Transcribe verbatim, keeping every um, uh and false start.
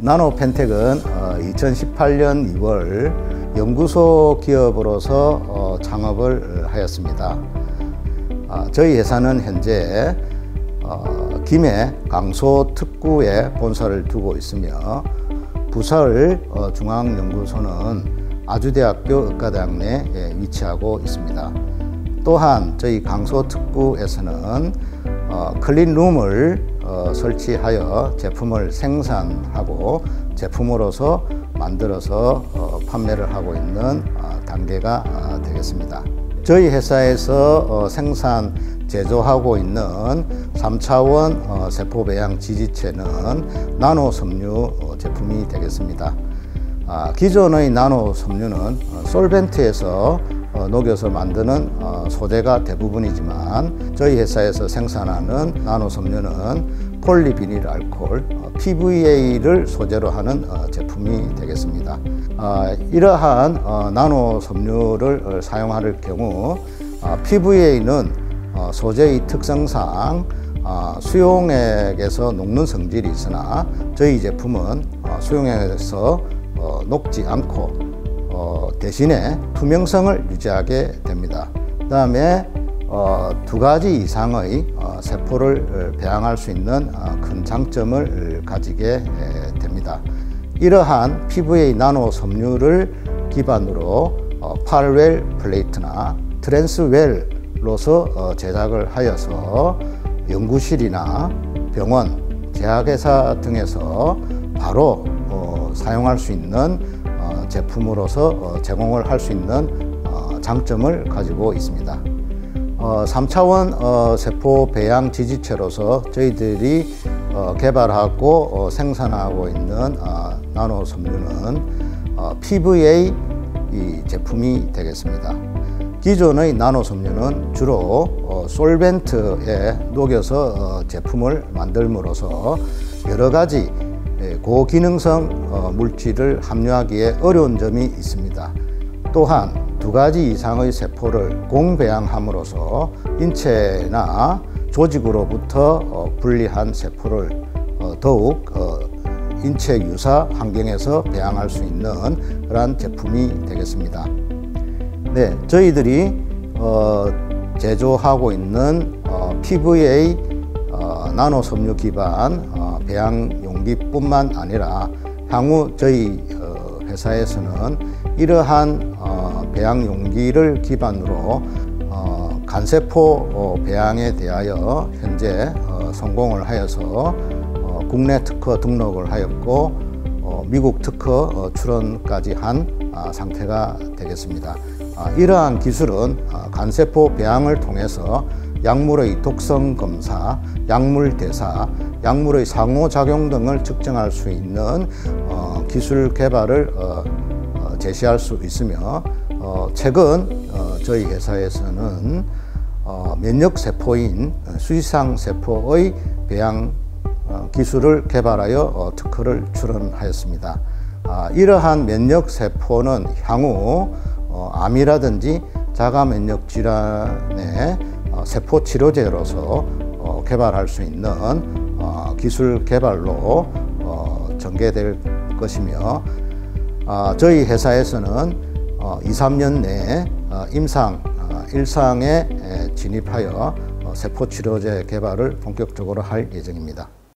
나노펜텍은 이천십팔 년 이월 연구소 기업으로서 창업을 하였습니다. 저희 회사는 현재 김해 강소 특구에 본사를 두고 있으며 부설 중앙연구소는 아주대학교 의과대학 내에 위치하고 있습니다. 또한 저희 강소 특구에서는 클린룸을 설치하여 제품을 생산하고 제품으로서 만들어서 판매를 하고 있는 단계가 되겠습니다. 저희 회사에서 생산, 제조하고 있는 삼 차원 세포배양 지지체는 나노 섬유 제품이 되겠습니다. 기존의 나노 섬유는 솔벤트에서 녹여서 만드는 소재가 대부분이지만 저희 회사에서 생산하는 나노 섬유는 폴리비닐 알코올 피브이에이를 소재로 하는 제품이 되겠습니다. 이러한 나노 섬유를 사용할 경우 피브이에이는 소재의 특성상 수용액에서 녹는 성질이 있으나 저희 제품은 수용액에서 녹지 않고 대신에 투명성을 유지하게 됩니다. 그 다음에 두 가지 이상의 세포를 배양할 수 있는 큰 장점을 가지게 됩니다. 이러한 피브이에이 나노 섬유를 기반으로 팔웰 플레이트나 트랜스웰로서 제작을 하여서 연구실이나 병원, 제약회사 등에서 바로 사용할 수 있는 제품으로서 제공을 할 수 있는 장점을 가지고 있습니다. 삼 차원 세포 배양 지지체로서 저희들이 개발하고 생산하고 있는 나노 섬유는 피브이에이 제품이 되겠습니다. 기존의 나노 섬유는 주로 솔벤트에 녹여서 제품을 만들므로써 여러 가지 고기능성 물질을 함유하기에 어려운 점이 있습니다. 또한 두 가지 이상의 세포를 공배양함으로써 인체나 조직으로부터 분리한 세포를 더욱 인체 유사 환경에서 배양할 수 있는 그러한 제품이 되겠습니다. 네, 저희들이 제조하고 있는 피브이에이 나노 섬유 기반 배양 용기뿐만 아니라 향후 저희 회사에서는 이러한 배양 용기를 기반으로 간세포 배양에 대하여 현재 성공을 하여서 국내 특허 등록을 하였고 미국 특허 출원까지 한 상태가 되겠습니다. 이러한 기술은 간세포 배양을 통해서 약물의 독성 검사, 약물 대사, 약물의 상호작용 등을 측정할 수 있는 기술 개발을 제시할 수 있으며 최근 저희 회사에서는 면역세포인 수지상세포의 배양 기술을 개발하여 특허를 출원하였습니다. 이러한 면역세포는 향후 암이라든지 자가면역질환의 세포치료제로서 개발할 수 있는 기술 개발로 전개될 것이며 저희 회사에서는 이, 삼 년 내에 임상 일 상에 진입하여 세포치료제 개발을 본격적으로 할 예정입니다.